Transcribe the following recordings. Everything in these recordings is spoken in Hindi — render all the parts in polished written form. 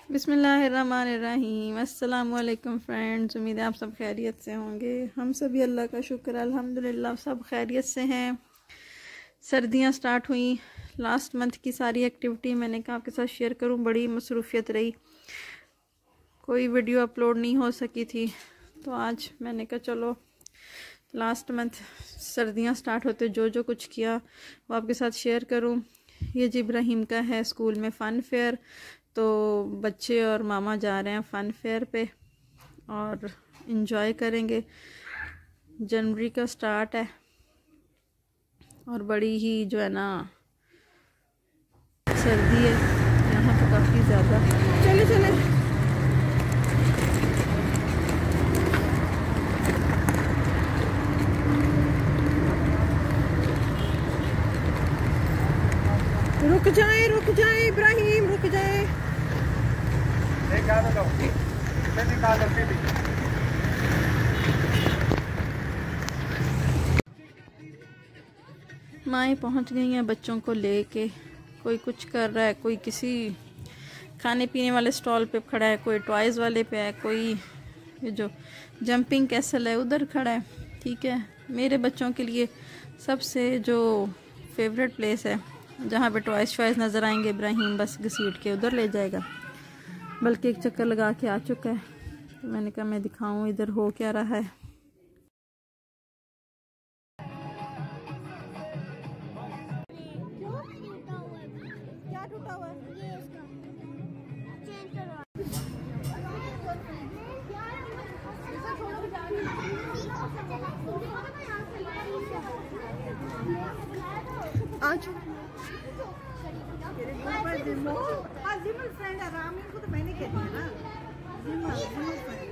बिस्मिल्लाहिर्रहमानिर्रहीम। अस्सलाम वालेकुम फ्रेंड्स, उम्मीद है आप सब खैरियत से होंगे। हम सभी अल्लाह का शुक्र अल्हम्दुलिल्लाह सब खैरियत से हैं। सर्दियां स्टार्ट हुई, लास्ट मंथ की सारी एक्टिविटी मैंने कहा आपके साथ शेयर करूं। बड़ी मसरूफियत रही, कोई वीडियो अपलोड नहीं हो सकी थी, तो आज मैंने कहा चलो लास्ट मंथ सर्दियां स्टार्ट होते जो जो कुछ किया वो आपके साथ शेयर करूं। ये जी इब्राहिम का है स्कूल में फ़न फेयर, तो बच्चे और मामा जा रहे हैं फ़न फेयर पे और इन्जॉय करेंगे। जनवरी का स्टार्ट है और बड़ी ही जो है ना सर्दी है यहाँ तो काफ़ी ज़्यादा। चले चले रुक जाए इब्राहिम, रुक जाए। माएँ पहुंच गई हैं बच्चों को लेके। कोई कुछ कर रहा है, कोई किसी खाने पीने वाले स्टॉल पे खड़ा है, कोई टॉयज़ वाले पे है, कोई ये जो जंपिंग कैसल है उधर खड़ा है। ठीक है, मेरे बच्चों के लिए सबसे जो फेवरेट प्लेस है जहाँ पे टॉयज़ शॉयज़ नज़र आएंगे, इब्राहिम बस घसीट के उधर ले जाएगा। बल्कि एक चक्कर लगा के आ चुका है, तो मैंने कहा मैं दिखाऊं इधर हो क्या रहा है। क्या टूटा हुआ है? ये इसका चेंज करवा। आज जिमल फ्रेंड है रामी को तो मैंने कह दिया ना। जिमल फ्रेंड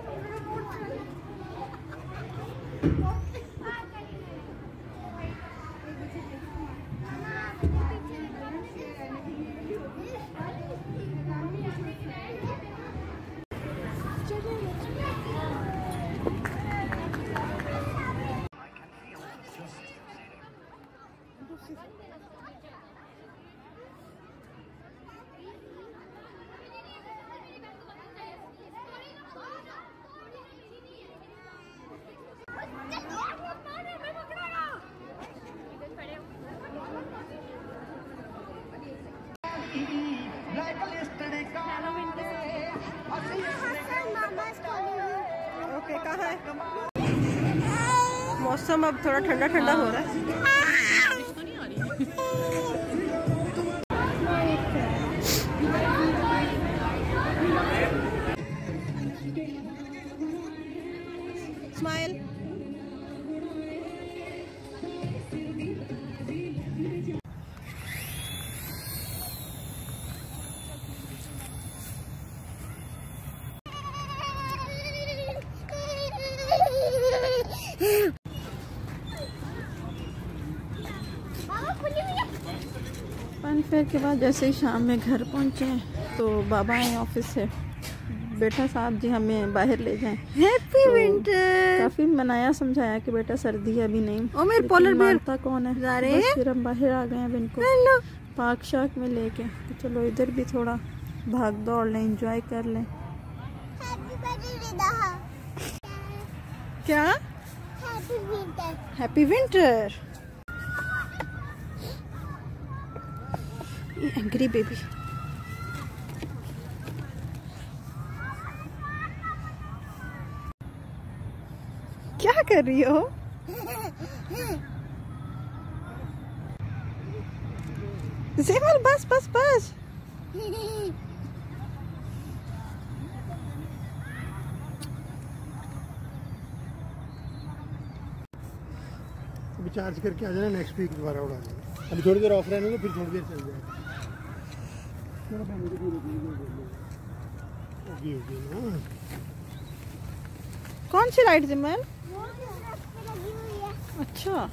ओके, कहाँ है? मौसम अब थोड़ा ठंडा ठंडा हो रहा है। स्माइल। फन फेयर के बाद जैसे ही शाम में घर पहुंचे तो बाबा आए ऑफिस से, बेटा साहब जी हमें बाहर ले जाएं। Happy winter. काफी मनाया समझाया कि बेटा सर्दी है अभी नहीं। ओ मेरे पोलर बेयर कौन है? बस फिर हम बाहर आ गए हैं इनको पार्क शार्क में लेके। तो चलो इधर भी थोड़ा भाग दौड़ लें, एंजॉय कर लें। क्या? Happy winter. एंग्री बेबी क्या कर रही हो? ज़ेमल बस बस बस। अभी चार्ज करके आ जाना, नेक्स्ट वीक दोबारा उड़ा देना। अभी थोड़ी देर ऑफ रहेंगे, फिर थोड़ी देर चल जाएगा। कौन सी राइड ज़ेमल? अच्छा,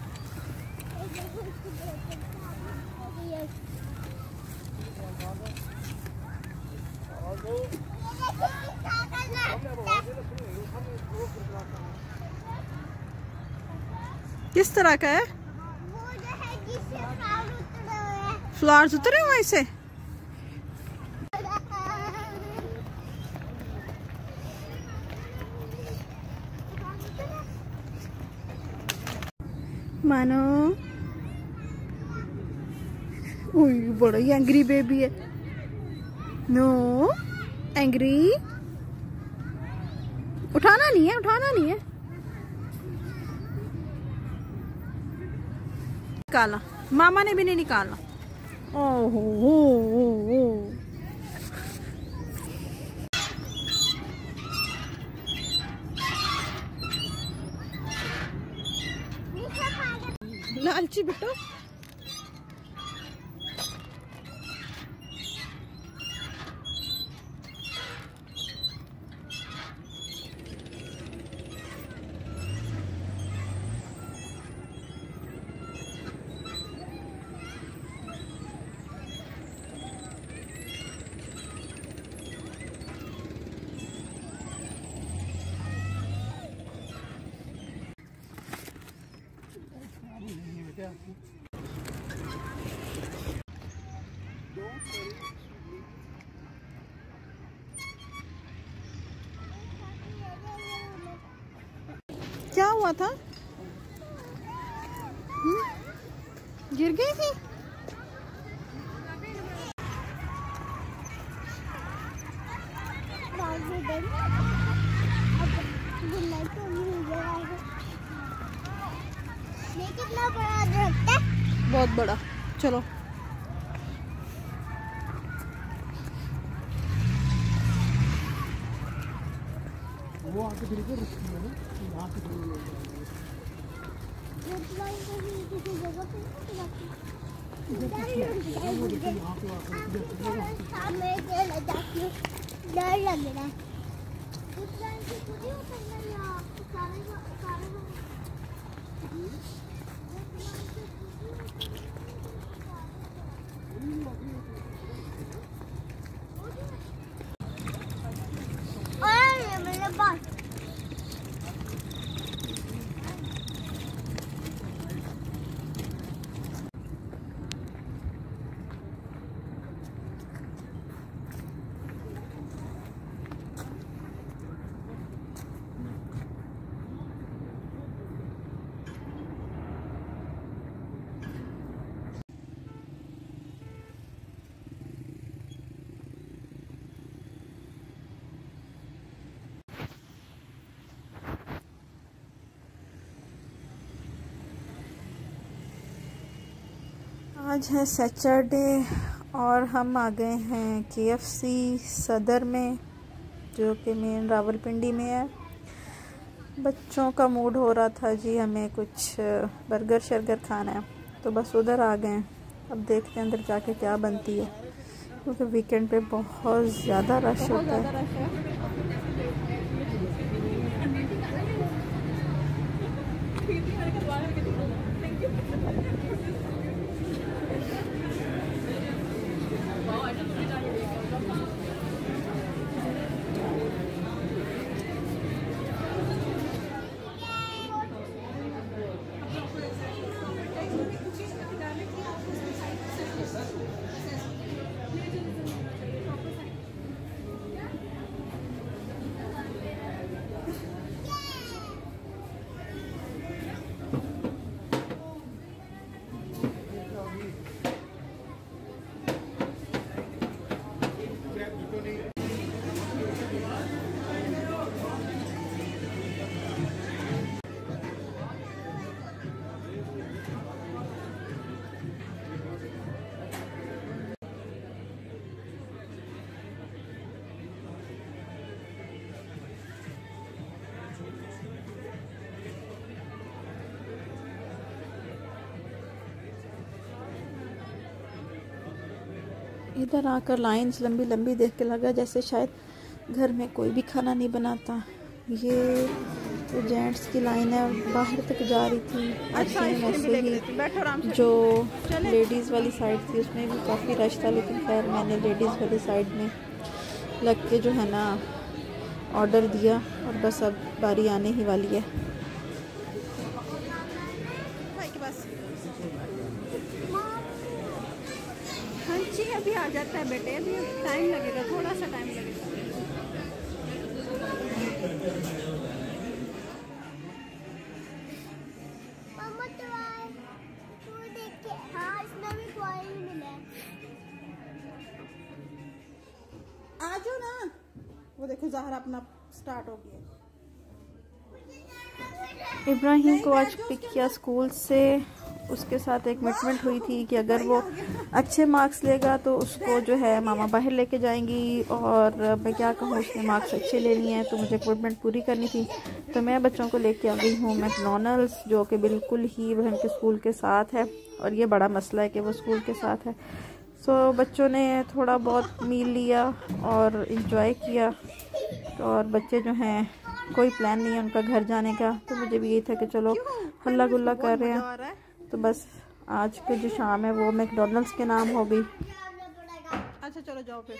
किस तरह का है? फ्लावर्स उतरे हुए से। मानो बड़ा ही एंग्री बेबी है। नो एंग्री, उठाना नहीं है, उठाना नहीं है। निकाला, मामा ने भी नहीं निकाला। ओहो लालची बेटा। क्या हुआ था? गिर गई थी? कितना बड़ा दरख्त है? बहुत बड़ा। चलो वो आके बिल्कुल रुकती है ना, वहाँ पे थोड़ी लोग डर लग रहा है। आज है सैटरडे और हम आ गए हैं KFC सदर में, जो कि मेन रावलपिंडी में है। बच्चों का मूड हो रहा था जी हमें कुछ बर्गर शर्गर खाना है, तो बस उधर आ गए हैं। अब देखते हैं अंदर जाके क्या बनती है, क्योंकि वीकेंड पे बहुत ज़्यादा रश होता है। इधर आकर लाइंस लंबी लंबी देख के लगा जैसे शायद घर में कोई भी खाना नहीं बनाता। ये तो जेंट्स की लाइन है, बाहर तक जा रही थी। अच्छा, वैसे ही जो लेडीज़ वाली साइड थी उसमें भी काफ़ी रश था, लेकिन खैर मैंने लेडीज़ वाली साइड में लग के जो है ना ऑर्डर दिया और बस अब बारी आने ही वाली है। हाँ जी, अभी आ जाता है बेटे, अभी टाइम लगेगा, थोड़ा सा टाइम लगेगा। मम्मा तो आ जाओ ना। वो देखो ज़हरा अपना स्टार्ट हो गया। इब्राहिम को आज पिक किया स्कूल से। उसके साथ एक कमिटमेंट हुई थी कि अगर वो अच्छे मार्क्स लेगा तो उसको जो है मामा बाहर लेके जाएंगी, और मैं क्या कहूँ, उसने मार्क्स अच्छे ले लिए हैं तो मुझे कमिटमेंट पूरी करनी थी। तो मैं बच्चों को लेके आ गई हूँ मैकडॉनल्ड्स, जो कि बिल्कुल ही इब्राहिम के स्कूल के साथ है, और ये बड़ा मसला है कि वो स्कूल के साथ है। सो बच्चों ने थोड़ा बहुत मील लिया और इंजॉय किया, और बच्चे जो हैं कोई प्लान नहीं है उनका घर जाने का, तो मुझे भी यही था कि चलो हल्ला गुल्ला कर रहे हैं, तो बस आज की जो शाम है वो मैकडॉनल्ड्स के नाम हो गई। अच्छा चलो जाओ फिर,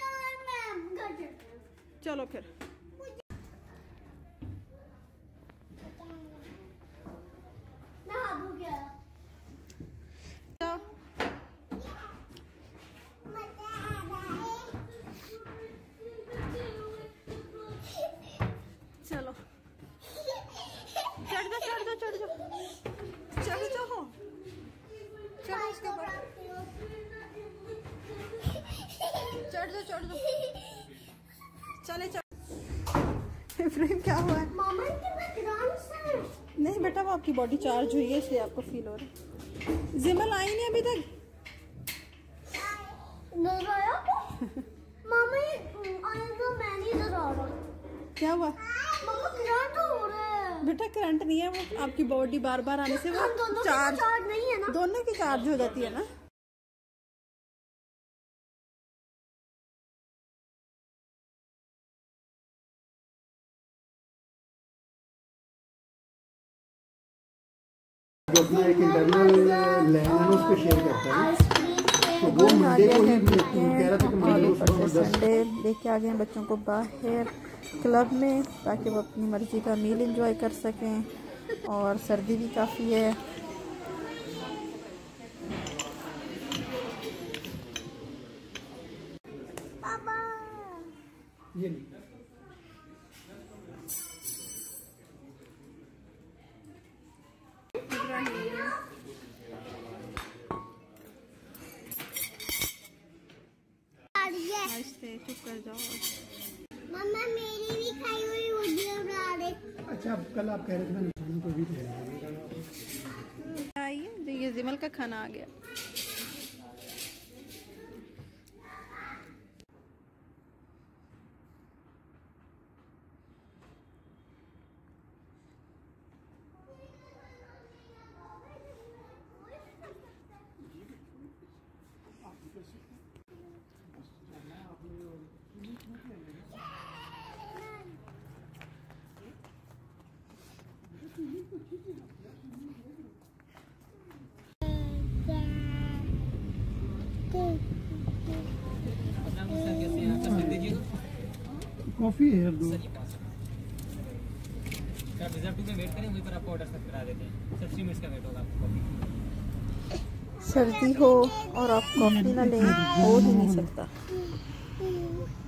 चलो फिर। चलो चढ़ जाओ चढ़ जाओ चढ़ जाओ चढ़ जाओ, चढ़ो इसके ऊपर, चढ़ जाओ चढ़ जाओ, चले चढ़। फ्रेम क्या हुआ है? नहीं बेटा, वो आपकी बॉडी चार्ज हुई है इसलिए आपको फील हो रहा है। जिमल आई नहीं अभी तक? मामा ये तो मैं नहीं नजर आ रहा। क्या हुआ? मामा करंट हो रहा है। बेटा करंट नहीं है, वो आपकी बॉडी बार बार आने से वो चार्ज नहीं है ना, दोनों की चार्ज हो जाती है ना। जो अपना एक इंटरनल लैंड है उस पर शेयर करता है, तो वो मंडे को ही कह रहा था कि मंडे को संडे लेके आ गए बच्चों को बाहर क्लब में, ताकि वो अपनी मर्जी का मील एंजॉय कर सकें, और सर्दी भी काफ़ी है। पापा ये नहीं चुप कर जाओ। मम्मा मेरी भी खाई हुई वीडियो बना दे। अच्छा, कल आप कह रहे थे मैं नुकसान को भी दे रहा हूँ। आइए, ये जिमल का खाना आ गया। कॉफी है यार, दो रिजर्व टू में वेट करें, वहीं पर आपको ऑर्डर सब करा देते हैं। सब 3 मिनट्स का वेट होगा आपको। सर्दी हो और आप कॉफी ना लें, हो ही नहीं सकता।